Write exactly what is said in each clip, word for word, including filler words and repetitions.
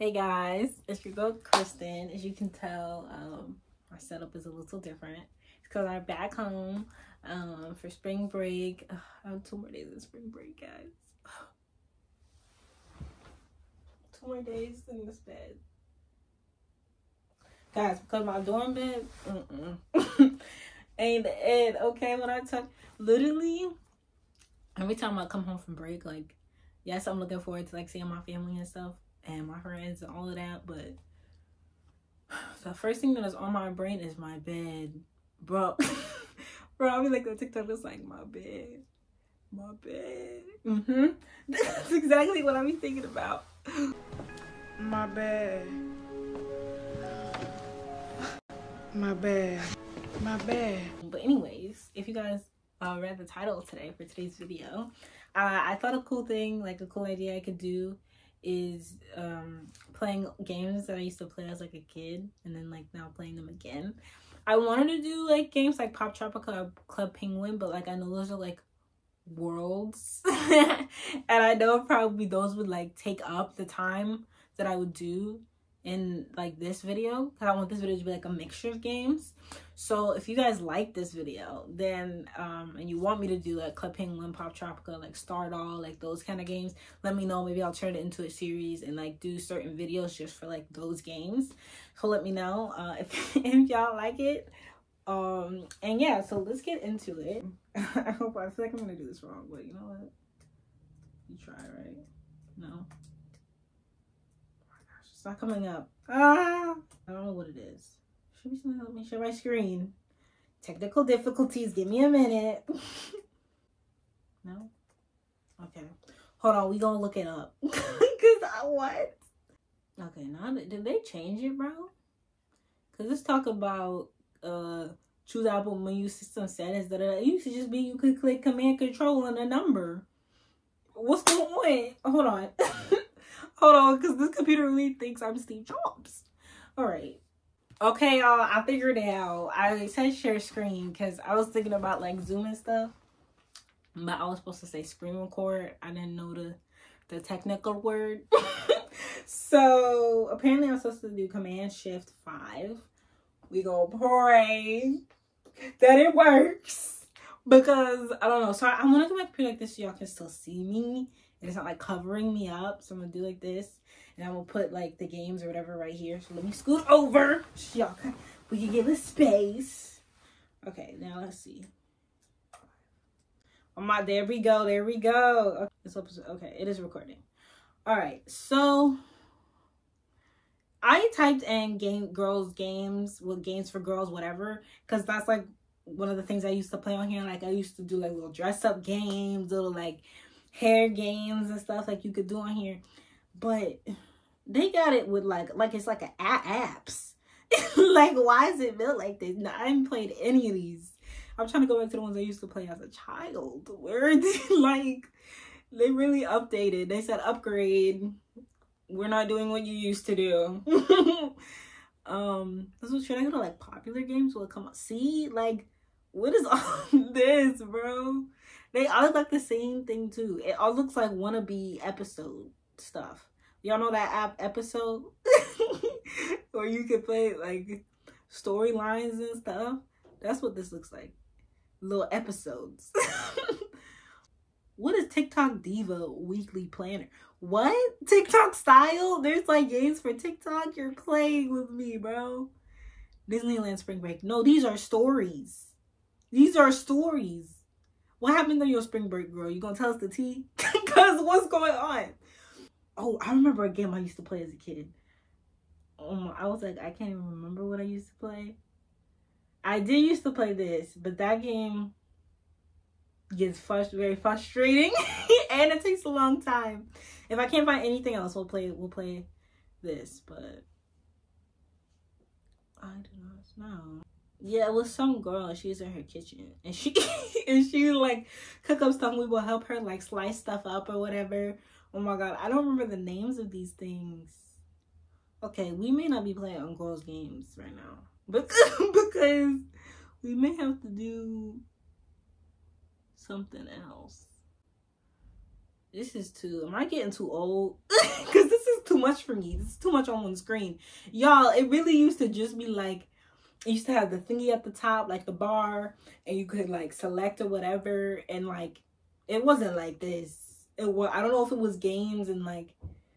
Hey guys, it's your girl Kristen. As you can tell, um, our setup is a little different. It's because I'm back home um, for spring break. Ugh, I have two more days of spring break, guys. Two more days in this bed. Guys, because my dorm bed mm-mm, ain't the end, okay? When I talk, literally, every time I come home from break, like, yes, I'm looking forward to, like, seeing my family and stuff and my friends and all of that, but the first thing that is on my brain is my bed. Bro, bro, I'll be like on TikTok, it's like, my bed, my bed. Mm-hmm. That's exactly what I be thinking about. My bed. My bad. My bad. But anyways, if you guys uh, read the title today for today's video, uh, I thought a cool thing, like a cool idea I could do is um, playing games that I used to play as like a kid and then like now playing them again. I wanted to do like games like Pop Tropica, Club Penguin, but like I know those are like worlds and I know probably those would like take up the time that I would do in like this video, because I want this video to be like a mixture of games. So if you guys like this video, then um and you want me to do like Club Penguin, Pop Tropica, like Stardoll, like those kind of games, let me know. Maybe I'll turn it into a series and like do certain videos just for like those games. So let me know uh if, if y'all like it. Um and yeah, so let's get into it. I hope I feel like I'm gonna do this wrong, but you know what? You try, right? No. It's not coming up. Ah, I don't know what it is. Should be something. Let me share my screen. Technical difficulties. Give me a minute. No. Okay. Hold on. We gonna look it up. Cause I what? Okay. Now did they change it, bro? Cause let's talk about uh choose Apple menu system settings. That it used to just be you could click Command Control and a number. What's going on? Hold on. Hold on, because this computer really thinks I'm Steve Jobs. All right. Okay, y'all, I figured it out. I said share screen because I was thinking about like Zoom and stuff, but I was supposed to say screen record. I didn't know the, the technical word. So apparently I'm supposed to do Command Shift five. We gonna pray that it works, because I don't know. So I, I want to do my computer like this so y'all can still see me. It's not like covering me up, so I'm gonna do like this, and I'm gonna put like the games or whatever right here. So let me scoot over, y'all. We can give it space. Okay, now let's see. Oh my, there we go, there we go. Okay, it's up, okay, it is recording. All right, so I typed in game girls games with games for girls, whatever, because that's like one of the things I used to play on here. Like I used to do like little dress up games, little like hair games and stuff like you could do on here, but they got it with like like it's like a apps. Like, why is it built like this? No, I haven't played any of these. I'm trying to go back to the ones I used to play as a child. Where like they really updated. They said upgrade. We're not doing what you used to do. um this was should I go to like popular games? Will it come up? See, like, what is all this, bro? They all look like the same thing too. It all looks like wannabe episode stuff. Y'all know that app Episode? Where you can play like storylines and stuff. That's what this looks like. Little episodes. What is TikTok Diva Weekly Planner? What? TikTok style? There's like games for TikTok? You're playing with me, bro. Disneyland Spring Break. No, these are stories. These are stories. What happened on your spring break, girl? You gonna tell us the tea? Because what's going on? Oh, I remember a game I used to play as a kid. Um, I was like, I can't even remember what I used to play. I did used to play this, but that game gets frust very frustrating. And it takes a long time. If I can't find anything else, we'll play we'll play this, but I do not know. Yeah, it was some girl and she was in her kitchen and she and she would like cook up stuff. We will help her like slice stuff up or whatever. Oh my god, I don't remember the names of these things. Okay, we may not be playing on girls games right now, but because we may have to do something else. This is too, am I getting too old? Because this is too much for me. This is too much on one screen. Y'all, it really used to just be like, it used to have the thingy at the top, like the bar, and you could like select or whatever. And like, it wasn't like this. It was, I don't know if it was games and like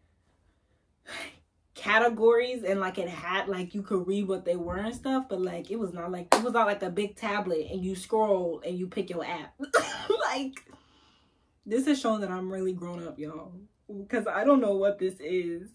categories, and like it had like you could read what they were and stuff, but like it was not like, it was not like a big tablet and you scroll and you pick your app. Like, this is showing that I'm really grown up, y'all, because I don't know what this is.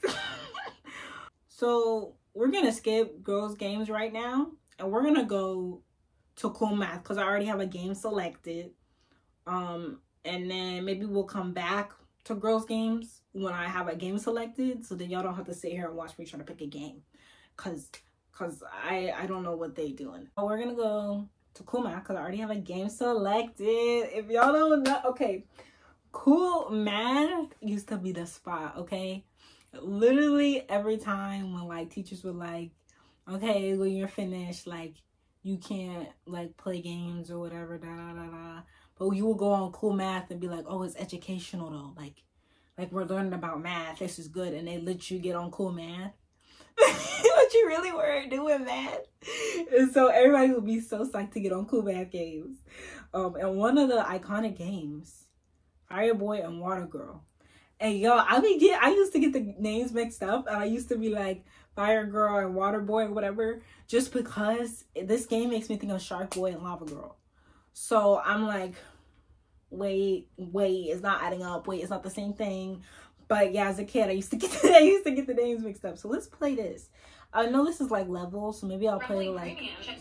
So we're gonna skip girls games right now, and we're gonna go to Cool Math because I already have a game selected. Um, and then maybe we'll come back to girls games when I have a game selected, so then y'all don't have to sit here and watch me try to pick a game, cause cause I I don't know what they doing. So we're gonna go to Cool Math because I already have a game selected. If y'all don't know, okay, Cool Math used to be the spot. Okay, literally every time when like teachers were like, okay, when you're finished, like you can't like play games or whatever, da da da da. But you will go on Cool Math and be like, oh, it's educational though. Like, like we're learning about math. This is good. And they let you get on Cool Math. But you really weren't doing math. And so everybody would be so psyched to get on Cool Math games. Um, and one of the iconic games, Fire Boy and Water Girl. And yo, I mean, get, I used to get the names mixed up. And I used to be like Fire Girl and Water Boy or whatever. Just because this game makes me think of Shark Boy and Lava Girl. So I'm like, wait, wait, it's not adding up. Wait, it's not the same thing. But yeah, as a kid, I used to get the, I used to get the names mixed up. So let's play this. I know this is like levels, so maybe I'll play like.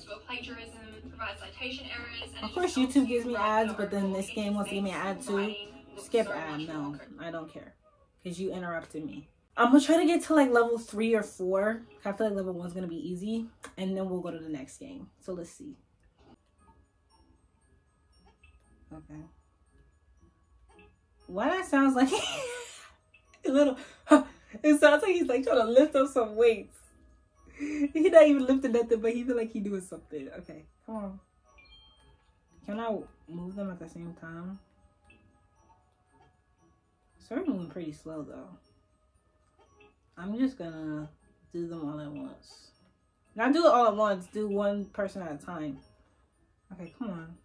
Of course, YouTube gives me ads, but then this game wants to give me an ad too. Skip ad. No, I don't care, because you interrupted me. I'm gonna try to get to like level three or four. I feel like level one's gonna be easy, and then we'll go to the next game. So let's see. Okay. Why that sounds like a little, it sounds like he's like trying to lift up some weights. He's not even lifting nothing, but he feel like he doing something. Okay, come on. Can I move them at the same time? Sorry, moving pretty slow though. I'm just gonna do them all at once. Not do it all at once, do one person at a time. Okay, come on.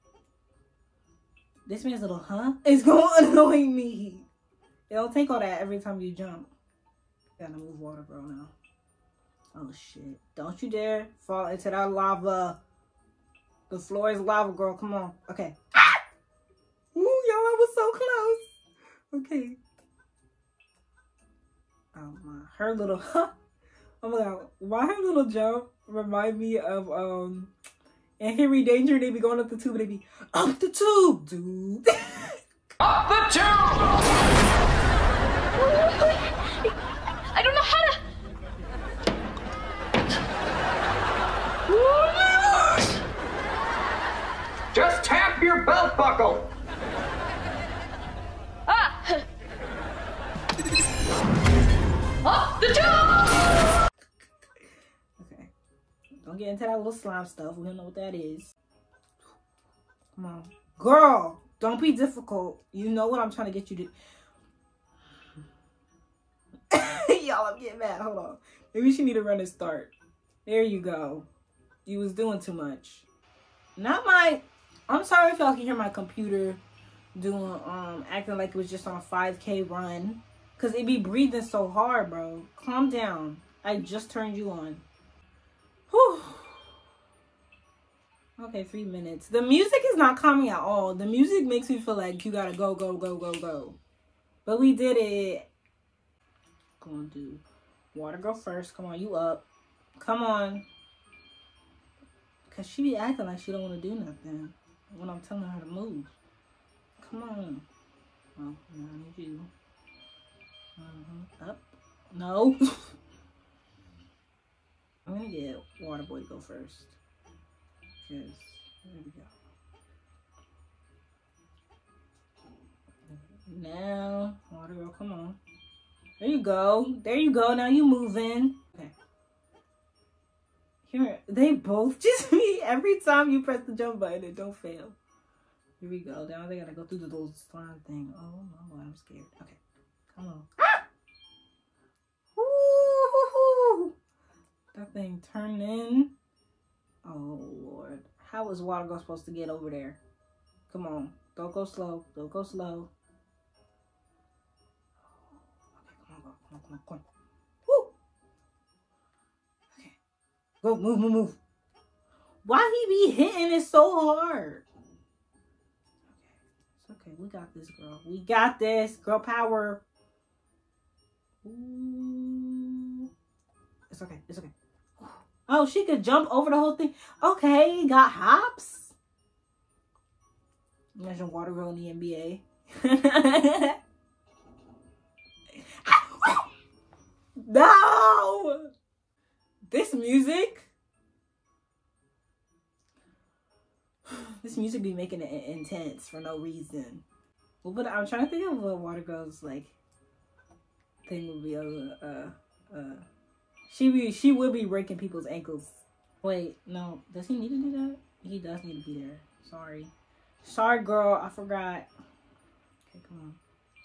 This man's little huh is gonna annoy me. It'll take all that every time you jump. Gotta move Water Girl now. Oh shit. Don't you dare fall into that lava. The floor is lava, girl. Come on. Okay. Ooh, y'all, I was so close. Okay. Oh my, her little huh. Oh my god. Why her little jump remind me of um and Henry Danger, they be going up the tube, they be up the tube, dude. Up the tube! I don't know how to. Just tap your belt buckle. Ah! Up the tube! Okay. Don't get into that little slime stuff. We don't know what that is. Come on. Girl, don't be difficult. You know what I'm trying to get you to... Y'all, I'm getting mad. Hold on. Maybe she need to run and start. There you go. You was doing too much. Not my... I'm sorry if y'all can hear my computer doing, um, acting like it was just on a five K run. Because it be breathing so hard, bro. Calm down. I just turned you on. Whew. Okay, three minutes. The music is not calming at all. The music makes me feel like you gotta go, go, go, go, go. But we did it. Gonna do Water Girl first. Come on, you up. Come on. Because she be acting like she don't want to do nothing when I'm telling her to move. Come on. Oh, no, I need you. Uh-huh. Up. No. I'm gonna get Water Boy to go first. Because, there we go. Now, Water Girl, come on. There you go. There you go. Now you moving. Okay. Here, they both just me. Every time you press the jump button, it don't fail. Here we go. Now they gotta go through the little slime thing. Oh no, I'm scared. Okay, come on. Ah! Woo! That thing turned in. Oh Lord, how is water girl supposed to get over there? Come on, don't go slow. Don't go slow. Okay, come on, go. Come on, come on, come on. Woo! Okay, go, move, move, move. Why he be hitting it so hard? Okay, we got this, girl. We got this. Girl power. Ooh. It's okay. It's okay. Oh, she could jump over the whole thing. Okay, got hops. Imagine water girl in the N B A. No! This music. This music be making it intense for no reason. Well, but I'm trying to think of what water girl's like thing would be. Uh, uh, uh, she be she would be breaking people's ankles. Wait, no, does he need to do that? He does need to be there. Sorry, sorry, girl, I forgot. Okay, come on.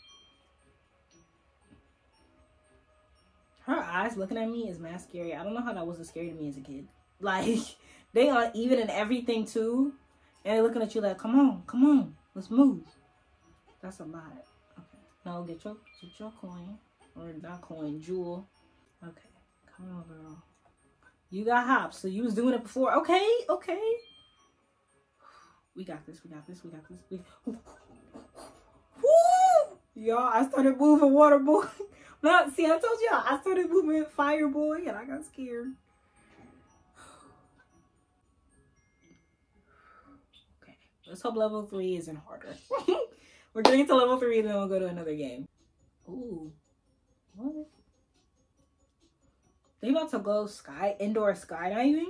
Her eyes looking at me is mad scary. I don't know how that wasn't scary to me as a kid. Like they are even in everything too. And they're looking at you like, come on, come on, let's move. That's a lot. Okay. No, get your get your coin. Or not coin, jewel. Okay. Come on, girl. You got hops, so you was doing it before. Okay, okay. We got this, we got this, we got this. We... Woo! Y'all, I started moving water boy. No, see, I told y'all, I started moving fire boy and I got scared. Let's hope level three isn't harder. We're getting to level three and then we'll go to another game. Ooh. What? They about to go sky indoor skydiving?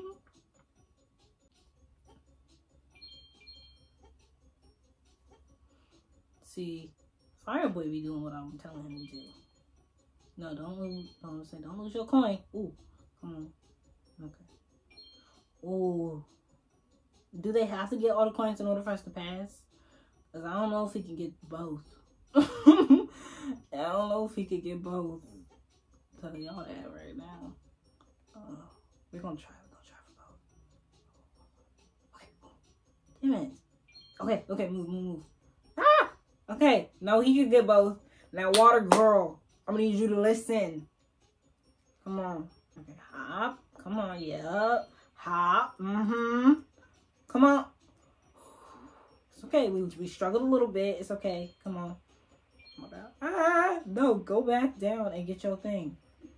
See, Fireboy be doing what I'm telling him to do. No, don't lose. Don't say, don't lose your coin. Ooh, come on. Okay. Ooh. Do they have to get all the coins in order for us to pass? Because I don't know if he can get both. I don't know if he could get both. I'm telling y'all that right now. Uh, we're going to try. We're going to try for both. Okay. Damn it. Okay. Okay. Move, move, move. Ah! Okay. No, he can get both. Now, water girl, I'm going to need you to listen. Come on. Okay. Hop. Come on. Yep. Hop. Mm-hmm. Come on. It's okay. We, we struggled a little bit. It's okay. Come on. Come on down. Ah, no. Go back down and get your thing.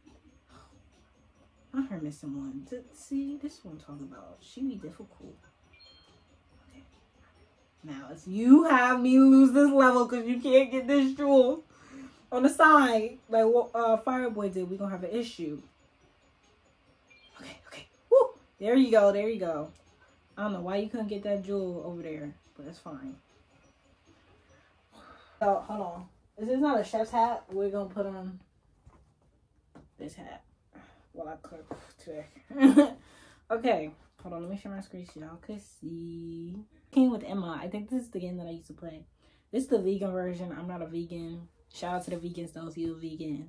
Not her missing one. See, this one I'm talking about. She be difficult. Okay. Now, if you have me lose this level because you can't get this jewel on the side, like what uh, Fireboy did, we're going to have an issue. Okay, okay. Woo! There you go. There you go. I don't know why you couldn't get that jewel over there, but it's fine. Oh, hold on. This is not a chef's hat. We're going to put on this hat while I cook today. Okay. Hold on. Let me share my screen so y'all can see. King with Emma. I think this is the game that I used to play. This is the vegan version. I'm not a vegan. Shout out to the vegans though if you're a vegan.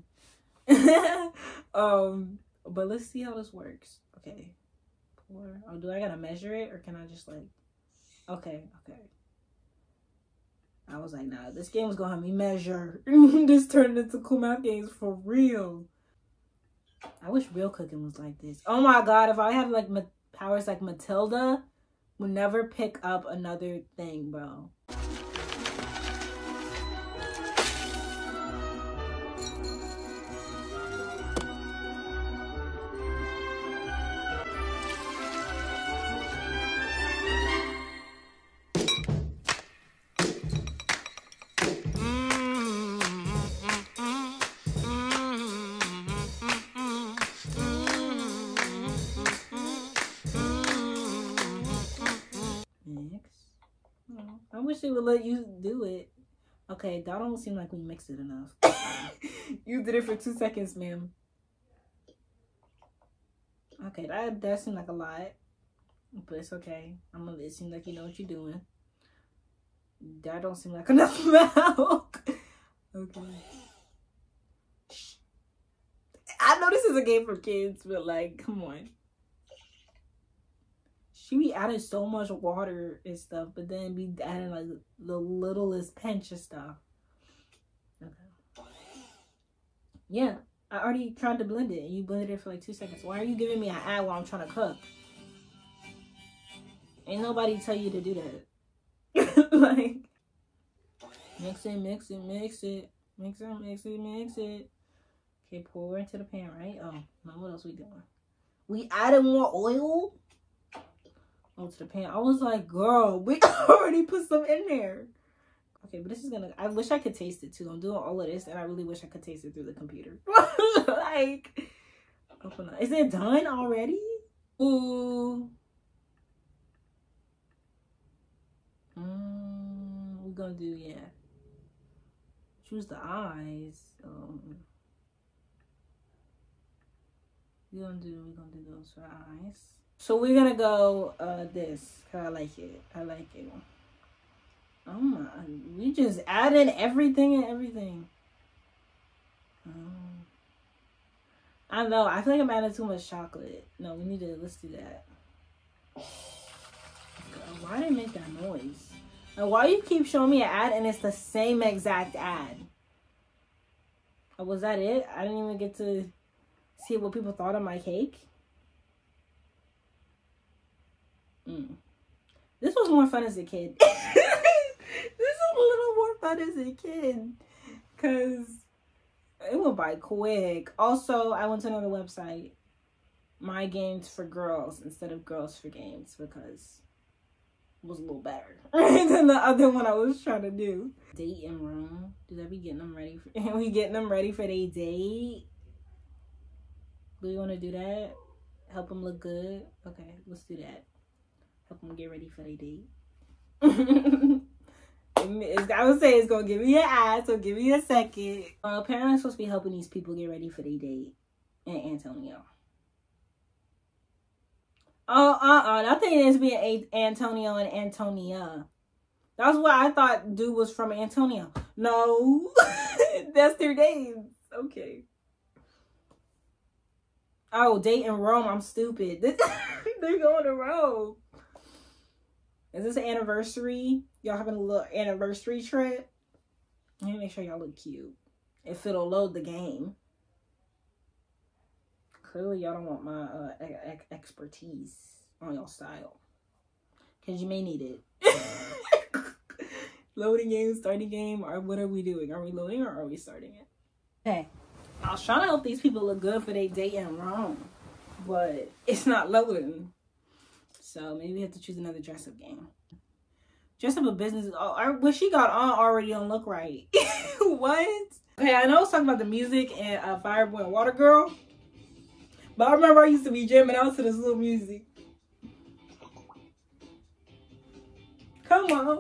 um, But let's see how this works. Okay. Or, oh, do I gotta measure it or can I just like, okay, okay. I was like, nah, this game was gonna have me measure. This turned into Cool Math Games for real. I wish real cooking was like this. Oh my god, if I had like ma powers like Matilda, would never pick up another thing, bro. I wish they would let you do it. Okay, that don't seem like we mixed it enough. You did it for two seconds, ma'am. Okay, that that seemed like a lot, but it's okay. I'm gonna. It seems like you know what you're doing. Okay, okay. Woo! There you go, there you go. I don't see what let you do it. Okay, that that seemed like a lot, but it's okay. I'm gonna. It seemed like you know what you're doing. Okay, that that seemed like a lot, but it's okay. I'm gonna. It seemed like you know what you're doing. That don't seem like enough milk. Okay. I know this is a game for kids, but like, come on. She be adding so much water and stuff, but then be adding like the littlest pinch of stuff. Okay. Yeah, I already tried to blend it, and you blended it for like two seconds. Why are you giving me an ad while I'm trying to cook? Ain't nobody tell you to do that. Like, mix it, mix it, mix it, mix it, mix it, mix it. Okay, pour into the pan, right? Oh, now what else we doing? We added more oil? Oh, to the pan. I was like, girl, we already put some in there. Okay, but this is gonna, I wish I could taste it too. I'm doing all of this and I really wish I could taste it through the computer. Like, open up. Is it done already? Ooh. Mm, we're gonna do, yeah. Choose the eyes. Um, we're gonna do, we're gonna do those for eyes. So we're gonna go uh this, cause I like it. I like it. Oh my, we just added everything and everything. Um, I don't know. I feel like I'm adding too much chocolate. No, we need to, let's do that. Why did it make that noise? And why you keep showing me an ad and it's the same exact ad? Oh, was that it? I didn't even get to see what people thought of my cake. Mm. This was more fun as a kid. This was a little more fun as a kid. Because it went by quick. Also, I went to another website. My Games for Girls instead of Girls for Games. Because it was a little better than the other one I was trying to do. Date in Rome. Do they be getting them ready for... we getting them ready for their date? Do we want to do that? Help them look good? Okay, let's do that. Help them get ready for their date. I would say it's going to give me an ad, so give me a second. Uh, apparently I'm supposed to be helping these people get ready for their date in Antonio. Oh, uh-uh. I think it needs to be a Antonio and Antonia. That's what I thought dude was from Antonio. No. That's their names. Okay. Oh, date in Rome. I'm stupid. They're going to Rome. Is this an anniversary? Y'all having a little anniversary trip? Let me make sure y'all look cute. If it'll load the game. Clearly, y'all don't want my uh, ex expertise on your style. Because you may need it. Loading game, starting game, or what are we doing? Are we loading or are we starting it? Okay. I was trying to help these people look good for their date in Rome. But it's not loading. So maybe we have to choose another dress-up game. Dress up a business. Oh, what she got on already don't look right. What? Okay, I know I was talking about the music and uh, Fireboy and Water Girl. But I remember I used to be jamming out to this little music. Come on.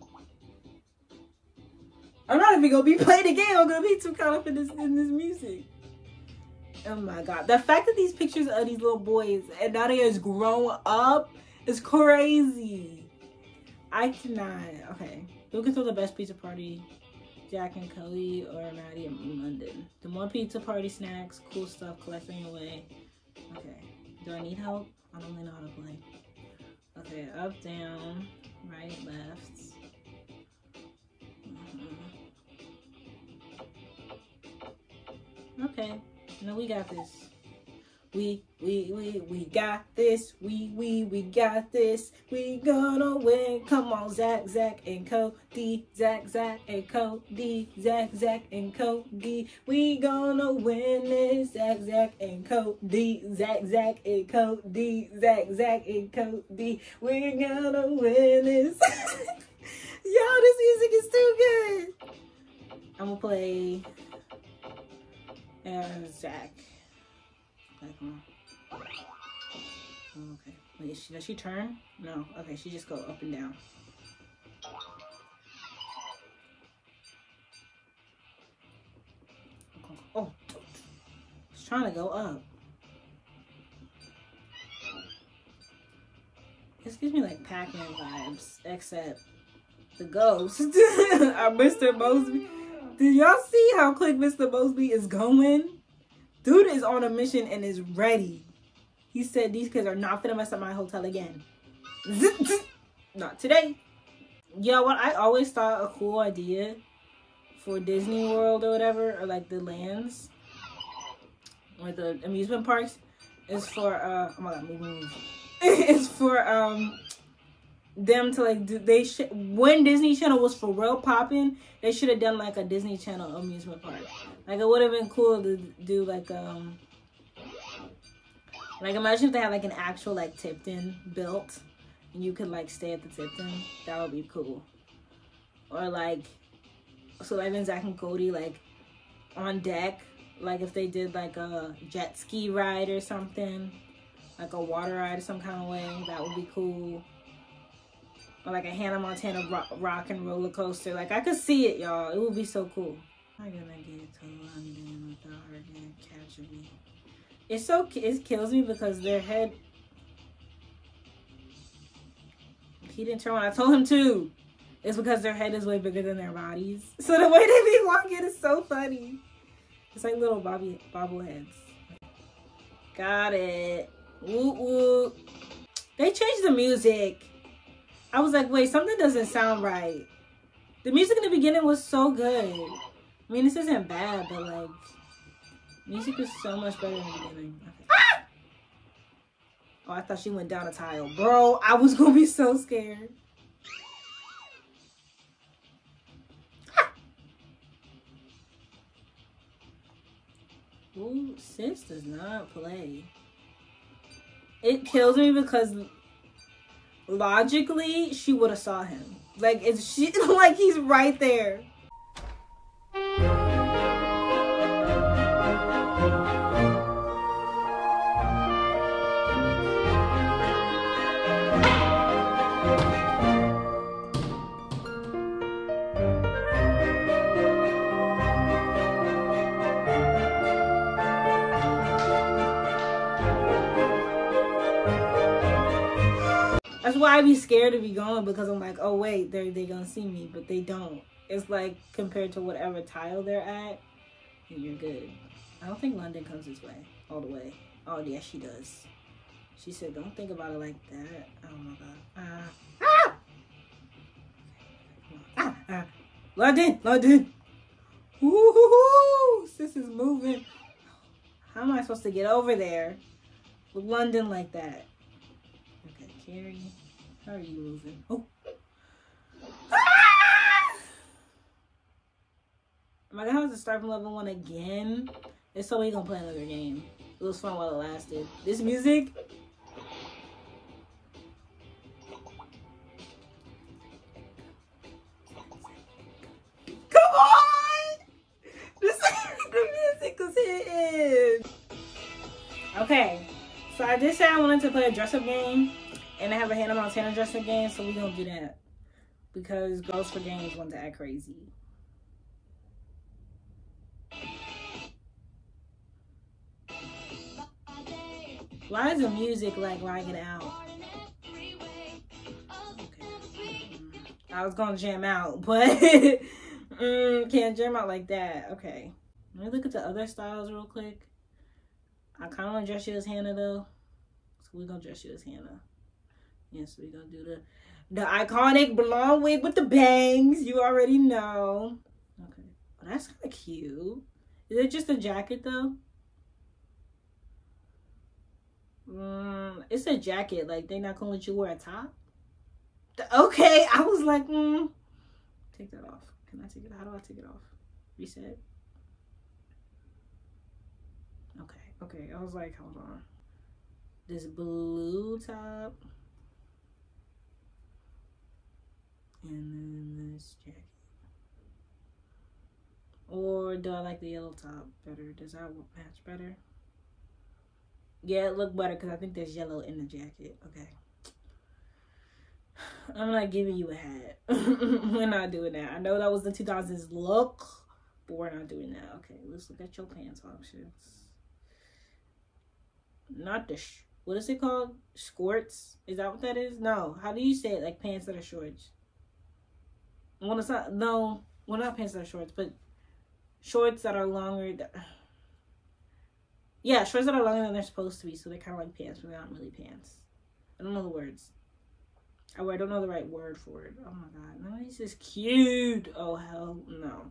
I'm not even gonna be playing the game. I'm gonna be too caught up in this in this music. Oh my god. The fact that these pictures of these little boys and now they is grown up is crazy. I cannot. Okay. Who can throw the best pizza party? Jack and Cody or Maddie in London? The more pizza party snacks, cool stuff, collecting away. Okay. Do I need help? I don't really know how to play. Okay. Up, down, right, left. Mm-hmm. Okay. No, we got this. We, we, we, we got this. We, we, we got this. We gonna win. Come on, Zach, Zach, and Cody. Zach, Zach, and Cody. Zach, Zach, and Cody. We gonna win this. Zach, Zach, and Cody. Zach, Zach, and Cody. Zach, Zach, and Cody. We're gonna win this. Yo, this music is too good. I'm gonna play as Zach. Okay. Wait, she, does she turn? No. Okay, she just go up and down. Oh, she's trying to go up. This gives me like Pac-Man vibes, except The ghost. uh, Mister Mosby. Did y'all see how quick Mister Mosby is going? Dude is on a mission and is ready. He said these kids are not gonna mess up my hotel again. Not today. Yeah, what I always thought a cool idea for Disney World or whatever, or like the lands or the amusement parks, is for uh oh my god, move, move. It's for um them to like do they sh when Disney Channel was for real popping, they should have done like a Disney Channel amusement park. Like it would have been cool to do like um like imagine if they had like an actual like Tipton built and you could like stay at the Tipton. That would be cool. Or like so like Zach and Cody like on deck, like if they did like a jet ski ride or something, like a water ride some kind of way, that would be cool. Or like a Hannah Montana rock, rock and roller coaster. Like I could see it, y'all. It would be so cool. I'm gonna get to London without her getting catching me. It's so it kills me because their head. He didn't turn when I told him to. It's because their head is way bigger than their bodies. So the way they be walking is so funny. It's like little bobby bobbleheads. Got it. Woo woo. They changed the music. I was like, wait, something doesn't sound right. The music in the beginning was so good. I mean, this isn't bad, but like, music is so much better in the beginning. Okay. Ah! Oh, I thought she went down a tile. Bro, I was gonna be so scared. Ah! Ooh, sis does not play. It kills me because logically, she would have saw him. Like, it's she like he's right there. That's why I be scared to be going, because I'm like, oh wait, they're they gonna see me, but they don't. It's like compared to whatever tile they're at, and you're good. I don't think London comes this way, all the way. Oh yeah, she does. She said, don't think about it like that. Oh my god. Ah! Ah! Ah! Ah! London, London. Woo-hoo-hoo! Sis is moving. How am I supposed to get over there with London like that? Okay, Carrie, how are you moving? Oh. Ah! Am I gonna have to start from level one again? If so, we gonna play another game. It was fun while it lasted. This music. Come on! This the music is hitting. Okay. So I did say I wanted to play a dress-up game, and I have a Hannah Montana dress-up game, so we're gonna do that. Because Girls for Games want to act crazy. Why is the music like lagging out? Okay. I was gonna jam out, but mm, can't jam out like that. Okay. Let me look at the other styles real quick. I kind of want to dress you as Hannah though, so we're gonna dress you as Hannah. Yes, we're gonna do the the iconic blonde wig with the bangs. You already know. Okay, well, that's kind of cute. Is it just a jacket though? Mm, it's a jacket. Like they not gonna let you wear a top. Okay, I was like, mm. Take that off. Can I take it? How do I take it off? Reset. Okay, okay. I was like, hold on. This blue top. And then this jacket. Or do I like the yellow top better? Does that match better? Yeah, it looked better because I think there's yellow in the jacket. Okay. I'm not giving you a hat. We're not doing that. I know that was the two thousands look, but we're not doing that. Okay, let's look at your pants options. Not the, sh what is it called? Skirts? Is that what that is? No. How do you say it? Like pants that are shorts. Well, it's not, no, well, not pants that are shorts, but shorts that are longer. That, yeah, shorts that are longer than they're supposed to be, so they're kind of like pants, but they're not really pants. I don't know the words. Oh, I don't know the right word for it. Oh my god, no, these is cute. Oh hell no.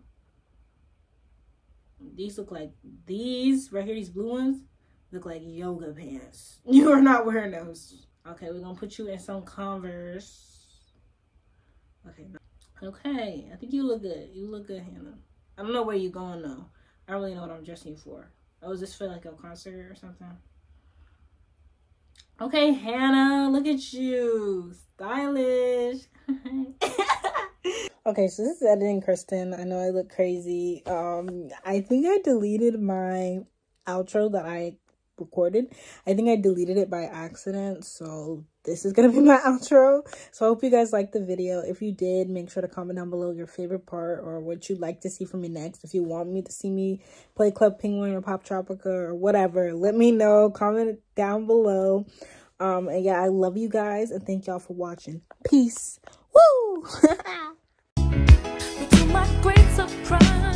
These look like, these right here, these blue ones look like yoga pants. You are not wearing those. Okay, we're gonna put you in some Converse. Okay, okay, I think you look good. You look good, Hannah. I don't know where you're going though. I don't really know what I'm dressing you for. Oh, is this for like a concert or something? Okay, Hannah, look at you. Stylish. Okay, so this is editing Kristen. I know I look crazy. Um, I think I deleted my outro that I recorded. I think I deleted it by accident, so this is gonna be my outro. So I hope you guys liked the video. If you did, make sure to comment down below your favorite part or what you'd like to see from me next. If you want me to see me play Club Penguin or Pop Tropica or whatever, let me know. Comment down below. Um, and yeah, I love you guys and thank y'all for watching. Peace. Woo! To my great surprise.